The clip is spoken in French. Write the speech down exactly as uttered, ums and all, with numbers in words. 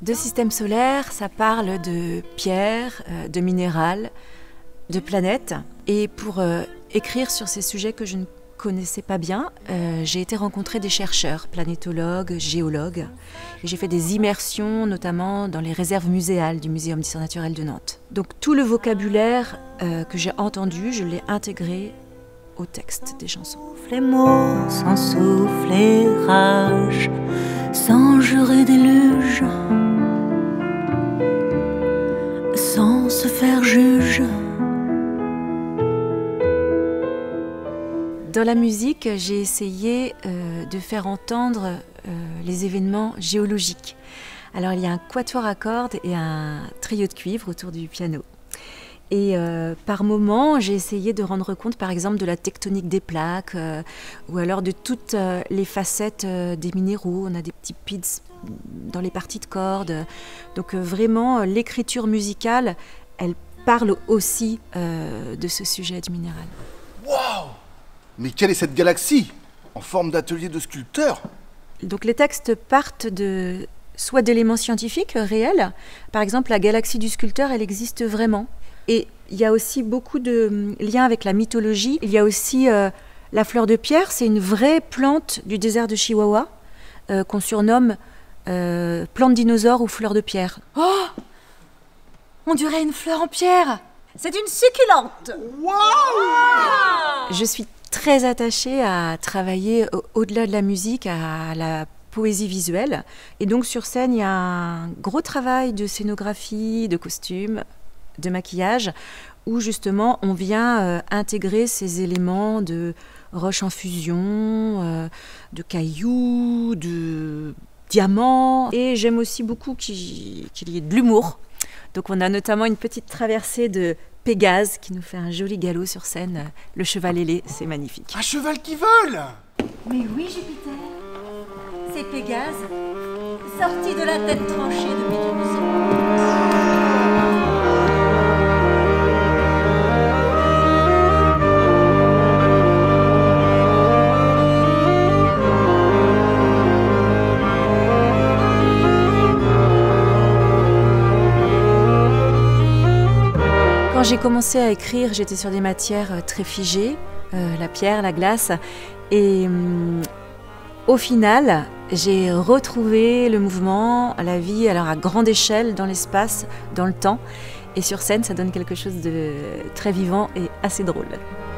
de système solaire, ça parle de pierres, euh, de minéral, de planètes. Et pour euh, écrire sur ces sujets que je ne connaissais pas bien, euh, j'ai été rencontrer des chercheurs, planétologues, géologues. Et j'ai fait des immersions, notamment dans les réserves muséales du Muséum d'histoire naturelle de Nantes. Donc tout le vocabulaire euh, que j'ai entendu, je l'ai intégré au texte des chansons. Les mots sans souffle et rage, sans jurer déluge, sans se faire juge. Dans la musique, j'ai essayé euh, de faire entendre euh, les événements géologiques. Alors il y a un quatuor à cordes et un trio de cuivre autour du piano. Et euh, par moments, j'ai essayé de rendre compte, par exemple, de la tectonique des plaques, euh, ou alors de toutes euh, les facettes euh, des minéraux. On a des petits pits dans les parties de cordes. Donc euh, vraiment, l'écriture musicale, elle parle aussi euh, de ce sujet du minéral. Waouh! Mais quelle est cette galaxie? En forme d'atelier de sculpteur? Donc les textes partent de soit d'éléments scientifiques réels. Par exemple, la galaxie du sculpteur, elle existe vraiment. Et il y a aussi beaucoup de liens avec la mythologie. Il y a aussi euh, la fleur de pierre, c'est une vraie plante du désert de Chihuahua euh, qu'on surnomme euh, plante dinosaure ou fleur de pierre. Oh! On dirait une fleur en pierre. C'est une succulente. Waouh! Je suis très attachée à travailler au- au-delà de la musique, à la poésie visuelle. Et donc sur scène, il y a un gros travail de scénographie, de costumes, de maquillage, où justement on vient euh, intégrer ces éléments de roches en fusion, euh, de cailloux, de diamants. Et j'aime aussi beaucoup qu'il qu'il y ait de l'humour. Donc on a notamment une petite traversée de Pégase qui nous fait un joli galop sur scène. Le cheval ailé, c'est magnifique. Un cheval qui vole! Mais oui, Jupiter. C'est Pégase, sorti de la tête tranchée de Méduse. Quand j'ai commencé à écrire, j'étais sur des matières très figées, euh, la pierre, la glace. Et hum, au final, j'ai retrouvé le mouvement, la vie, alors à grande échelle, dans l'espace, dans le temps. Et sur scène, ça donne quelque chose de très vivant et assez drôle.